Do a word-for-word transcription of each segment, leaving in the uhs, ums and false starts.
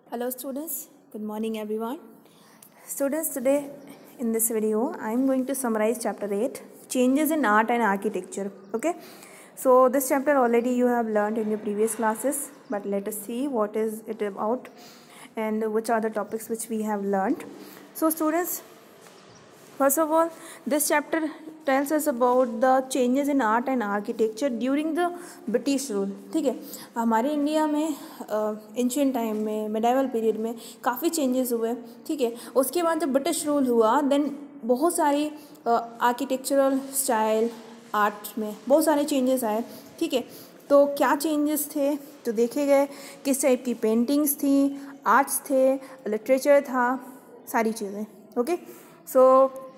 Hello students, good morning everyone. Students, today in this video I am going to summarize chapter eight, changes in art and architecture. Okay, so this chapter already you have learned in your previous classes, but let us see what is it about and which are the topics which we have learned. So students, first of all, this chapter tells us about the changes in art and architecture during the British rule. ठीक है, हमारे India में ancient time में medieval period में काफ़ी changes हुए. ठीक है, उसके बाद जब ब्रिटिश रूल हुआ देन बहुत सारी आर्किटेक्चरल स्टाइल आर्ट में बहुत सारे चेंजेस आए. ठीक है, तो क्या चेंजेस थे तो देखे गए, किस टाइप की पेंटिंग्स थी, आर्ट्स थे, लिटरेचर था, सारी चीज़ें. Okay, so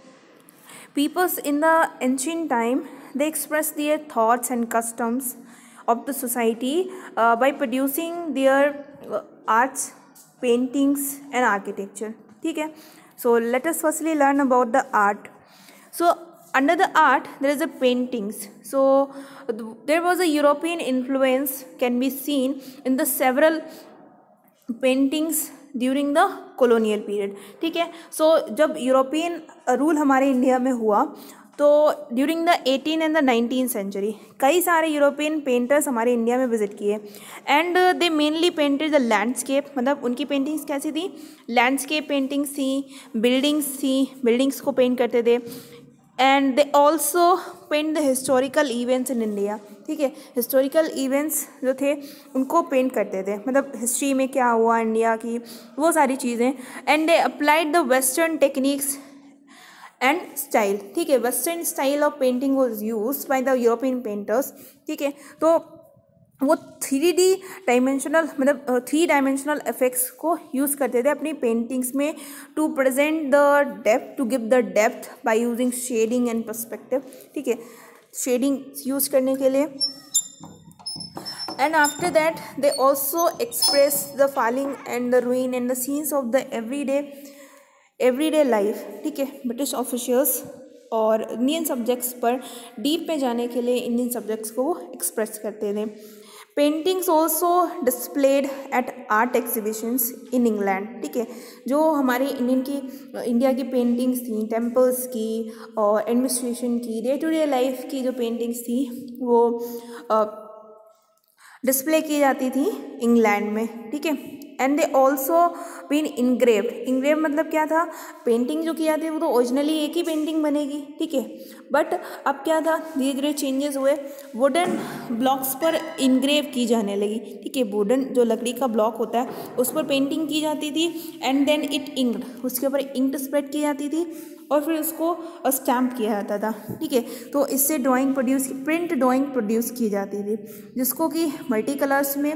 peoples in the ancient time, they express their thoughts and customs of the society uh, by producing their uh, arts, paintings and architecture. ठीक है, so let us firstly learn about the art. So under the art there is a paintings. So there was a European influence can be seen in the several paintings during the colonial period. ठीक है, so so, जब European rule हमारे India में हुआ तो during the eighteen and the nineteen century कई सारे European painters हमारे इंडिया में विजिट किए and they mainly painted the landscape. मतलब उनकी पेंटिंग्स कैसी थी, लैंडस्केप पेंटिंग्स थी, बिल्डिंग्स थी, बिल्डिंग्स को पेंट करते थे. And they also paint the historical events in India. ठीक है, हिस्टोरिकल इवेंट्स जो थे उनको पेंट करते थे, मतलब हिस्ट्री में क्या हुआ इंडिया की, वो सारी चीज़ें. And they applied the western techniques and style. ठीक है, western style of painting was used by the European painters. ठीक है, तो वो थ्री डी डायमेंशनल मतलब थ्री डायमेंशनल इफेक्ट्स को यूज़ करते थे अपनी पेंटिंग्स में to present the depth, to give the depth by using shading and perspective. ठीक है, शेडिंग यूज़ करने के लिए. And after that they also express the falling and the ruin and the scenes of the every day every day life. ठीक है, British officials और Indian subjects पर deep में जाने के लिए इंडियन सब्जेक्ट्स को एक्सप्रेस करते थे. Paintings also displayed at art exhibitions in England. ठीक है, जो हमारी इंडियन की इंडिया की पेंटिंग्स थी, टेम्पल्स की और एडमिनिस्ट्रेशन की, डे टू डे लाइफ की जो पेंटिंग्स थी वो डिस्प्ले की जाती थी इंग्लैंड में. ठीक है, and they also been engraved. Engrave मतलब क्या था, पेंटिंग जो की जाती है वो तो ओरिजिनली एक ही पेंटिंग बनेगी. ठीक है, बट अब क्या था, धीरे धीरे चेंजेस हुए, वुडन ब्लॉक्स पर इंग्रेव की जाने लगी. ठीक है, वुडन जो लकड़ी का ब्लॉक होता है उस पर पेंटिंग की जाती थी एंड देन इट इंक्ड, उसके ऊपर इंक स्प्रेड की जाती थी और फिर उसको स्टैम्प किया जाता था. ठीक है, तो इससे drawing produce print drawing produce की जाती थी जिसको कि मल्टी कलर्स में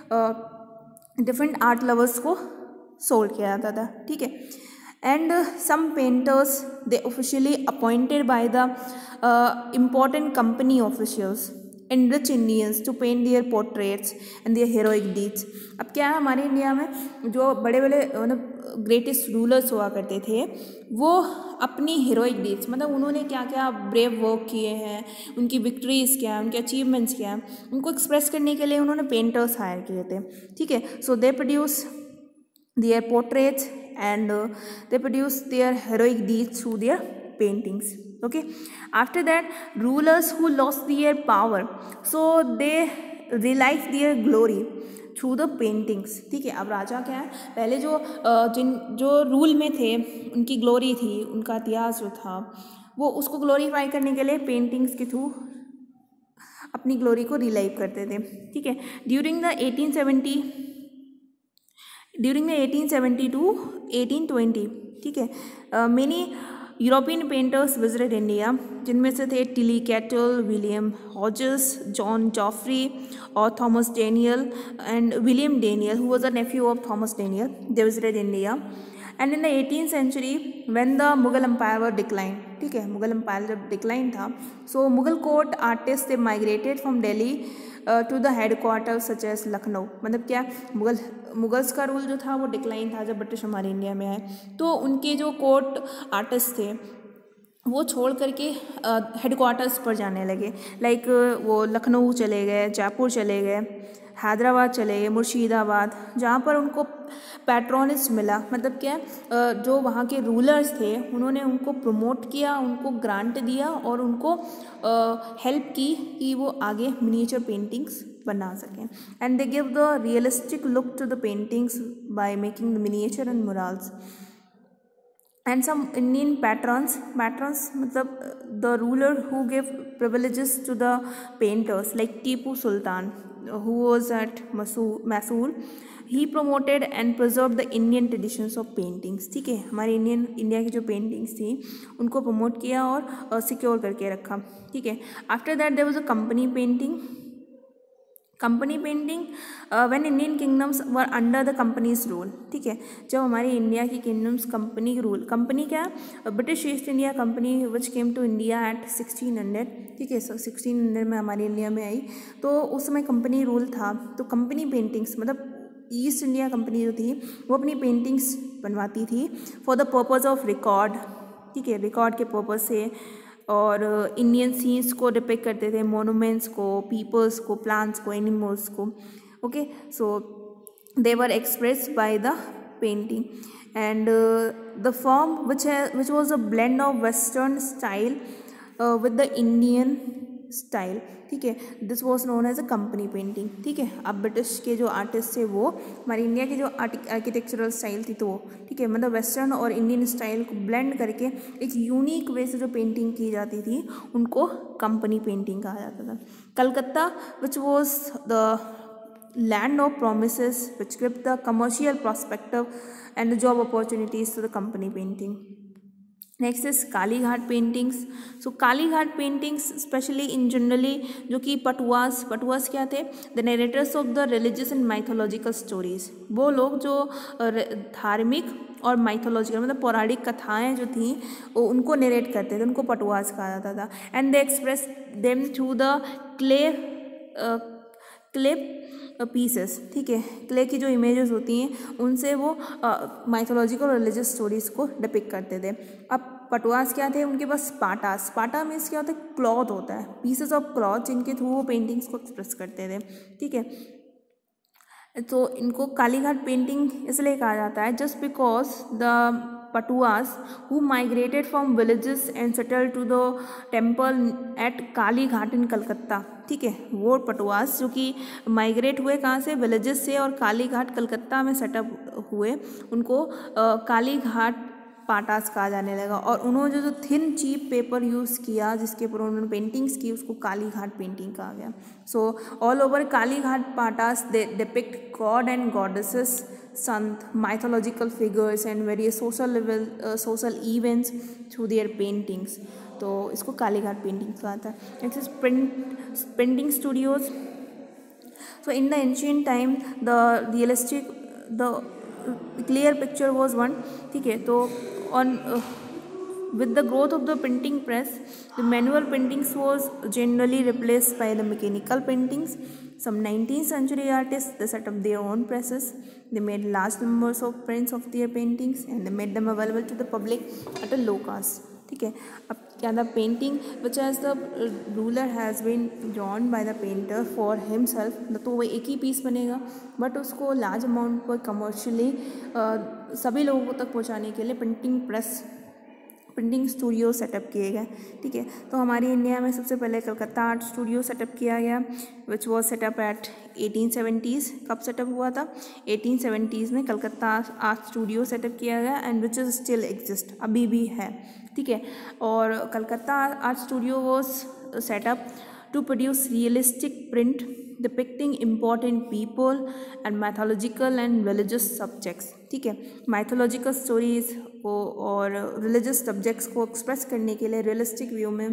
डिफरेंट आर्ट लवर्स को सोल्ड किया जाता था. ठीक है, and some painters they officially appointed by the important company officials and rich Indians to paint their portraits and their heroic deeds. अब क्या है, हमारे इंडिया में जो बड़े बड़े मतलब ग्रेटेस्ट रूलर्स हुआ करते थे वो अपनी हीरोइक डीड्स मतलब उन्होंने क्या क्या ब्रेव वर्क किए हैं, उनकी विक्ट्रीज़ क्या हैं, उनके अचीवमेंट्स क्या हैं, उनको एक्सप्रेस करने के लिए उन्होंने पेंटर्स हायर किए थे. ठीक है, so they produce their portraits and uh, they produce their heroic deeds through their paintings. Okay, after that rulers who lost their power, so they relive their glory through the paintings. ठीक है, अब राजा क्या है, पहले जो जिन जो rule में थे उनकी ग्लोरी थी, उनका इतिहास जो था वो उसको ग्लोरीफाई करने के लिए पेंटिंग्स के थ्रू अपनी ग्लोरी को रिलाइव करते थे. ठीक है, during the eighteen seventy during the eighteen seventy to eighteen twenty. ठीक है, many European painters visited India जिनमें से थे Tilly Kettle, William Hodges, John Joffrey और Thomas Daniell and William Daniell who was a nephew of Thomas Daniell. They visited India and in the eighteen century when the Mughal empire were decline. ठीक है, Mughal empire जब decline था so Mughal court artist they migrated from Delhi to the headquarter such as Lucknow. मतलब क्या, Mughal Mughals का rule जो था वो डिक्लाइन था जब ब्रिटिश हमारे इंडिया में आए, तो उनके जो कोर्ट आर्टिस्ट थे वो छोड़ करके हेड क्वार्टर्स पर जाने लगे. लाइक वो लखनऊ चले गए, जयपुर चले गए, हैदराबाद चले गए, मुर्शिदाबाद, जहाँ पर उनको पैट्रोनिस्ट मिला, मतलब क्या है, जो वहाँ के रूलर्स थे उन्होंने उनको प्रमोट किया, उनको ग्रांट दिया और उनको हेल्प की कि वो आगे मिनिएचर पेंटिंग्स बना सकें. And they give the realistic look to the paintings by making the miniature and murals. And some Indian patrons, patrons मतलब the ruler who gave privileges to the painters like Tipu Sultan, who was at Mysore. He promoted and preserved the Indian traditions of paintings. ठीक है, हमारे Indian India की जो paintings थी उनको promote किया और सिक्योर करके रखा. ठीक है. After that there was a company painting. Company painting when Indian kingdoms were under the companies rule. ठीक है, जब हमारी इंडिया की किंगडम्स कंपनी के रूल, कंपनी क्या, British East India Company which came to India at sixteen hundred. ठीक है, sixteen hundred में हमारी इंडिया में आई, तो उस समय कंपनी रूल था. तो कंपनी पेंटिंग्स मतलब ईस्ट इंडिया कंपनी जो थी वो अपनी पेंटिंग्स बनवाती थी for the purpose of record. ठीक है, रिकॉर्ड के पर्पज़ से, और इंडियन सीन्स को डिपिक्ट करते थे, मोनूमेंट्स को, पीपल्स को, प्लांट्स को, एनिमल्स को. Okay, so they were express by the painting. And the form which which was a blend of western style with the Indian style. ठीक है, this was known as a company painting. ठीक है, अब British के जो artist थे वो हमारी इंडिया की जो आर्किटेक्चरल स्टाइल थी तो वो, ठीक है, मतलब वेस्टर्न और इंडियन स्टाइल को ब्लेंड करके एक यूनिक वे से जो पेंटिंग की जाती थी उनको कंपनी पेंटिंग कहा जाता था. Calcutta which was the land of promises which give the commercial prospective and the job opportunities to the company painting. Next is Kalighat paintings. So Kalighat paintings specially in generally जो कि पटुआस, पटुआस क्या थे, the narrators of the religious and mythological stories. वो लोग जो धार्मिक और mythological मतलब पौराणिक कथाएं जो थी वो उनको नरेट करते थे, उनको पटुआस कहा जाता था. And they express them through the clay clay pieces. ठीक है, क्ले की जो इमेजेस होती हैं उनसे वो माइथोलॉजिकल और रिलीजियस स्टोरीज को डिपिक्ट करते थे. अब पटुआस क्या थे, उनके पास पाटास, पाटा मीन्स क्या होता है, क्लॉथ होता है, पीसेस ऑफ क्लॉथ जिनके थ्रू वो पेंटिंग्स को एक्सप्रेस करते थे. ठीक है, तो इनको कालीघाट पेंटिंग इसलिए कहा जाता है just because the Patuas who migrated from villages and settled to the temple at Kalighat in Calcutta. ठीक है, वो पटुआस जो कि माइग्रेट हुए कहाँ से, विलेजेस से, और कालीघाट कलकत्ता में सेटअप हुए, उनको कालीघाट पाटास कहा जाने लगा. और उन्होंने जो जो थिन चीप पेपर यूज़ किया जिसके ऊपर उन्होंने पेंटिंग्स की उसको कालीघाट पेंटिंग कहा गया. So all over Kalighat Patuas they depict god and goddesses, संत, mythological figures and various social level uh, social events through their paintings. तो इसको कालीघाट पेंटिंग कहा था. Next is print painting studios. So in the ancient time the realistic the clear picture was one. ठीक है, तो on with the growth of the printing press, the manual paintings was generally replaced by the mechanical paintings. Some nineteenth century artists, they set up their own presses. They made large numbers of prints of their paintings and they made them available to the public at a low cost. ठीक है, अब क्या the painting which as the ruler has been drawn by the painter for himself, तो वो एक ही piece बनेगा but उसको लार्ज अमाउंट पर कमर्शियली सभी लोगों तक पहुँचाने के लिए printing press printing studio setup किए गए. ठीक है, तो हमारी इंडिया में सबसे पहले कलकत्ता आर्ट स्टूडियो सेटअप किया गया which was setup at eighteen seventies. कब सेटअप हुआ था, एटीन सेवेंटीज़ में कलकत्ता आर्ट स्टूडियो सेटअप किया गया and which is still exist, अभी भी है. ठीक है, और Calcutta art studio was setup to produce realistic print depicting important people and mythological and religious subjects. ठीक है, माइथोलॉजिकल स्टोरीज को और रिलीजियस सब्जेक्ट्स को एक्सप्रेस करने के लिए रियलिस्टिक व्यू में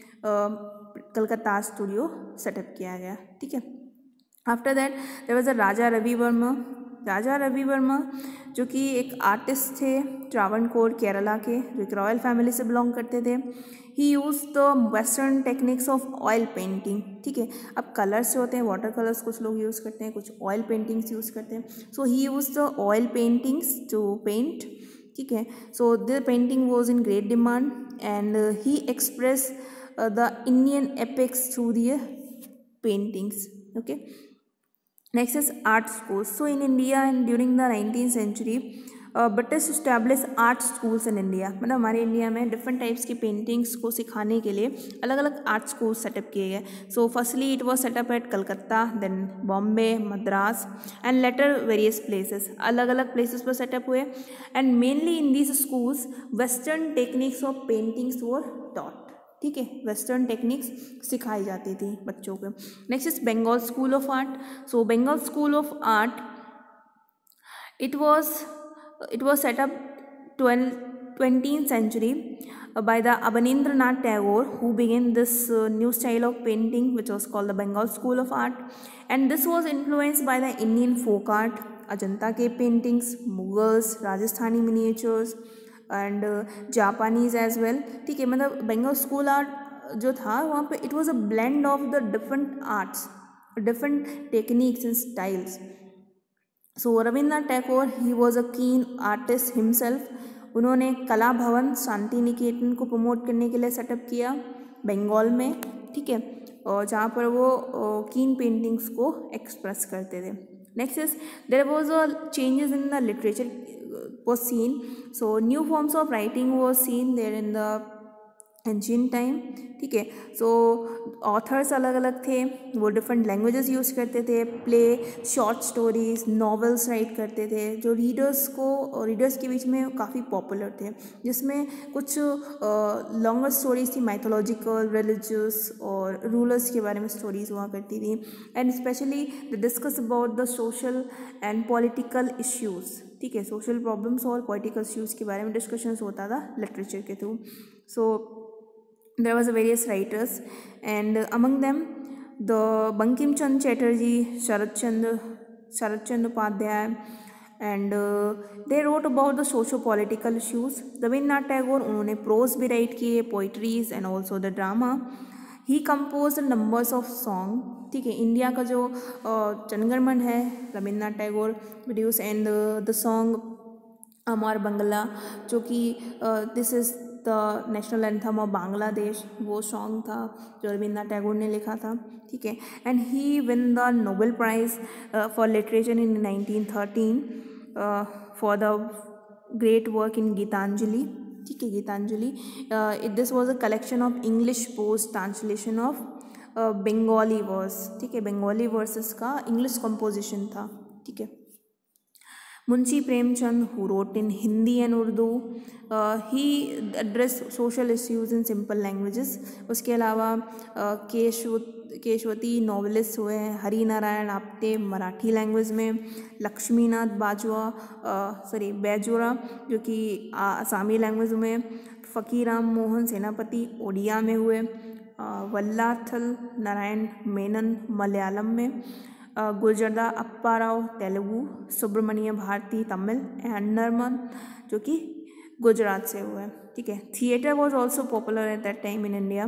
कलकत्ता आर्ट स्टूडियो सेटअप किया गया. ठीक है, after that there was a Raja Ravi Varma. Raja Ravi Varma जो कि एक आर्टिस्ट थे ट्रावणकोर केरला के, जो एक रॉयल फैमिली से बिलोंग करते थे. He use the western techniques of oil painting. ठीक है, अब कलर्स होते हैं, वाटर कलर्स कुछ लोग यूज़ करते हैं, कुछ ऑयल पेंटिंग्स यूज़ करते हैं. So he use the oil paintings to paint. ठीक है, so the painting was in great demand and he express the Indian epics through the paintings. Okay, Next is art schools. So in India and during the nineteenth century, British establish art schools in India, मतलब हमारे India में different types की paintings को सिखाने के लिए अलग अलग आर्ट स्कूल सेटअप किए गए. So firstly it was setup at Calcutta, then Bombay, Madras and later various places. अलग अलग प्लेसेस पर सेटअप हुए and mainly in these schools western techniques of paintings were taught. ठीक है, वेस्टर्न टेक्निक्स सिखाई जाती थी बच्चों को. Next is Bengal school of art. So Bengal school of art it was it was set up twentieth century uh, by the Abanindranath Tagore, who began this uh, new style of painting which was called the Bengal School of Art, and this was influenced by the Indian folk art, Ajanta cave paintings, Mughals, Rajasthani miniatures and uh, Japanese as well. ठीक है, मतलब Bengal School Art जो था वहाँ पे it was a blend of the different arts, different techniques and styles. So Rabindranath Tagore he was a keen artist himself. उन्होंने कला भवन शांति निकेतन को प्रमोट करने के लिए सेटअप किया बंगाल में. ठीक है, और जहाँ पर वो कीन पेंटिंग्स को एक्सप्रेस करते थे. Next is there was a changes in the literature was seen. So new forms of writing was seen there in the ancient time. ठीक है, सो ऑथर्स अलग अलग थे, वो डिफरेंट लैंग्वेजेस यूज़ करते थे, play, short stories, novels write करते थे जो रीडर्स को रीडर्स के बीच में काफ़ी पॉपुलर थे, जिसमें कुछ लॉन्गर स्टोरीज थी माइथोलॉजिकल, रिलीजियस और रूलर्स के बारे में स्टोरीज हुआ करती थी. And specially the discuss about the social and political issues. ठीक है, सोशल प्रॉब्लम्स और पॉलिटिकल इश्यूज़ के बारे में डिस्कशंस होता था लिटरेचर के through. So there was a various writers and uh, among them the Bankim Chand Chatterjee, Sharat Chandra Sharat Chandra Upadhyay, and uh, they wrote about the socio-political issues. Rabindranath Tagore उन्होंने prose भी write किए, poetries and also the drama. He compose numbers of song. ठीक है, India का जो जनगणमन है Rabindranath Tagore produce and the song Amar Bangla, जो कि this is the national anthem of Bangladesh, वो सॉन्ग था जो रविंद्रनाथ टैगोर ने लिखा था. ठीक है, and he win the Nobel prize for literature in nineteen thirteen for the great work in Gitanjali. ठीक है, Gitanjali this was a collection of English post translation of Bengali verse. ठीक है, बंगाली वर्सेस का इंग्लिश कंपोजिशन था. ठीक है, Munshi Premchand who wrote in Hindi and Urdu, uh, he addressed social issues in simple languages. उसके अलावा केशव केशवती नॉवलिस्ट हुए हैं, हरि नारायण आप्टे मराठी लैंग्वेज में, लक्ष्मीनाथ बाजवा सॉरी बैजोरा जो कि आसामी लैंग्वेज में, फ़कीराम मोहन सेनापति ओडिया में हुए, वल्लाथल नारायण मेनन मलयालम में, गुलजरदा अप्पाराव तेलुगु, सुब्रमण्य भारती तमिल एंड नरमन जो कि गुजरात से हुए. ठीक है, theatre was also popular at that time in India.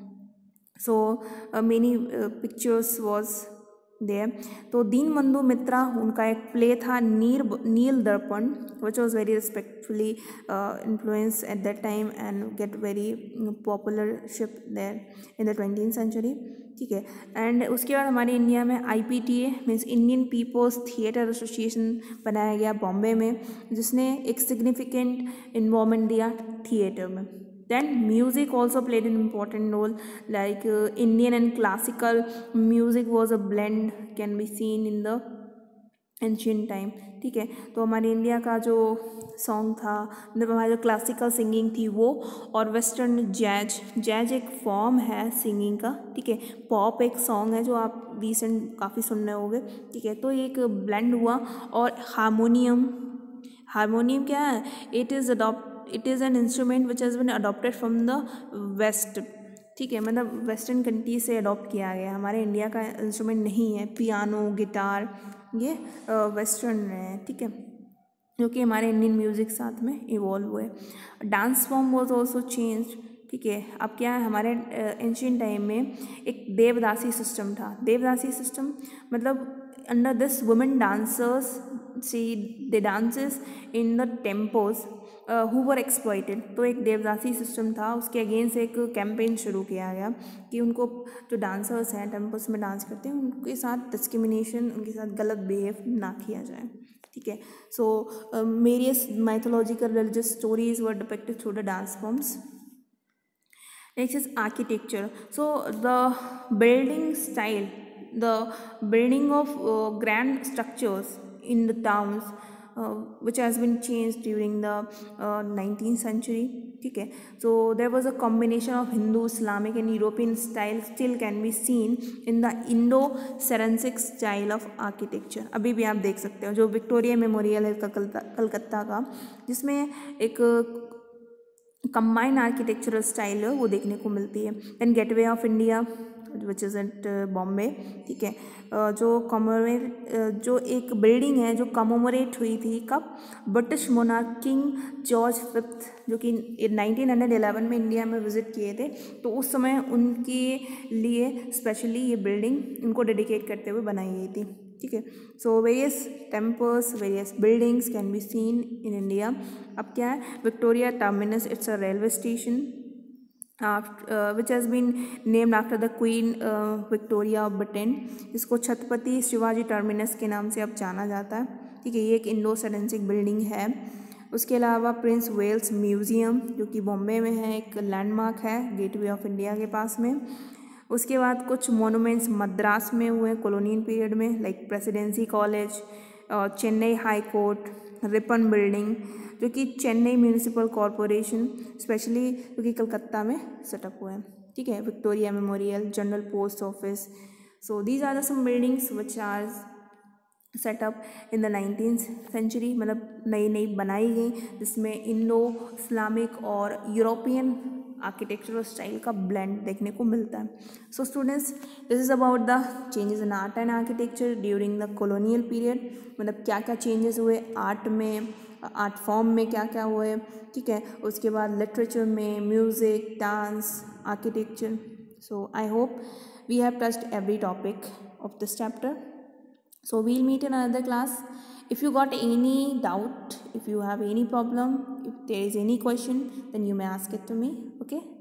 So many pictures was there. तो दीनबंधु मित्रा उनका एक प्ले था Nil Nil Darpan which was very respectfully influence at that time and get very popularship there in the twentieth century. ठीक है, एंड उसके बाद हमारे इंडिया में I P T A means Indian peoples theatre association बनाया गया बॉम्बे में, जिसने एक सिग्निफिकेंट इन्वॉल्वमेंट दिया थिएटर में. Then music also played an important role, like uh, Indian and classical music was a blend, can be seen in the ancient time. ठीक है, तो हमारे इंडिया का जो सॉन्ग था, मतलब हमारी जो क्लासिकल सिंगिंग थी वो, और वेस्टर्न जैज जैज एक फॉर्म है सिंगिंग का. ठीक है, पॉप एक सॉन्ग है जो आप रिसेंट काफ़ी सुन रहे होंगे. ठीक है, तो ये एक ब्लेंड हुआ. और हारमोनियम हारमोनियम क्या है? It is adopt it is an instrument which has been adopted from the west. ठीक है, मतलब वेस्टर्न कंट्री से अडॉप्ट किया गया, हमारे इंडिया का इंस्ट्रूमेंट नहीं है. पियानो, गिटार ये वेस्टर्न है. ठीक है, जो कि हमारे इंडियन म्यूज़िक साथ में इवॉल्व हुए. Dance form was also change. ठीक है, अब क्या है, हमारे एंशिएंट टाइम में एक देवदासी सिस्टम था. देवदासी सिस्टम मतलब under this women dancers see the dances in the temples who were exploited. तो एक देवदासी सिस्टम था, उसके अगेंस्ट एक कैंपेन शुरू किया गया कि उनको जो डांसर्स हैं टेम्पोज में डांस करते हैं उनके साथ डिस्क्रिमिनेशन, उनके साथ गलत बिहेव ना किया जाए, ठीक है। So various mythological religious stories were depicted through the dance forms. Next is architecture. So the building style, the building of uh, grand structures in the towns uh, which has been changed during the uh, nineteenth century, ठीक है। So there was a combination of Hindu, Islamic and European style still can be seen in the Indo-Saracenic style of architecture। अभी भी आप देख सकते हो जो Victoria memorial है कलकत्ता का, जिसमें एक कंबाइंड आर्किटेक्चरल स्टाइल है वो देखने को मिलती है। Then Gateway of India which is at Bombay, ठीक है, जो कॉमोरेट जो एक बिल्डिंग है जो कमोमोरेट हुई थी कब, British monarch King George fifth जो कि नाइनटीन हंड्रेड इलेवन में इंडिया में विजिट किए थे, तो उस समय उनके लिए स्पेशली ये बिल्डिंग उनको डेडिकेट करते हुए बनाई गई थी, ठीक है। So various temples, various buildings can be seen in India. अब क्या है, Victoria Terminus, it's a railway station which has been named after the queen Victoria of Britain, इसको छत्रपति शिवाजी टर्मिनस के नाम से अब जाना जाता है, ठीक है। ये एक इंडो सरेंसिक बिल्डिंग है। उसके अलावा प्रिंस वेल्स म्यूज़ियम जो कि बॉम्बे में है, एक लैंडमार्क है गेटवे ऑफ इंडिया के पास में। उसके बाद कुछ मोनूमेंट्स मद्रास में हुए कॉलोनियल पीरियड में, like Presidency College, Chennai High Court, Ripon building जो कि चेन्नई म्यूनिसिपल कॉरपोरेशन स्पेशली जो कि कलकत्ता में सेटअप हुआ है, ठीक है। Victoria Memorial, General Post Office. So these are the some buildings which are setup in the nineteen century, मतलब नई नई बनाई गई जिसमें इंडो इस्लामिक और यूरोपियन आर्किटेक्चरल स्टाइल का ब्लेंड देखने को मिलता है। So students, this is about the changes in art and architecture during the colonial period, मतलब क्या क्या चेंजेस हुए आर्ट में, आर्ट फॉर्म में क्या क्या हुए, ठीक है। उसके बाद लिटरेचर में, music, dance, architecture. So I hope we have touched every topic of this chapter. So we'll meet in another class. If you got any doubt, if you have any problem, if there is any question, then you may ask it to me, okay?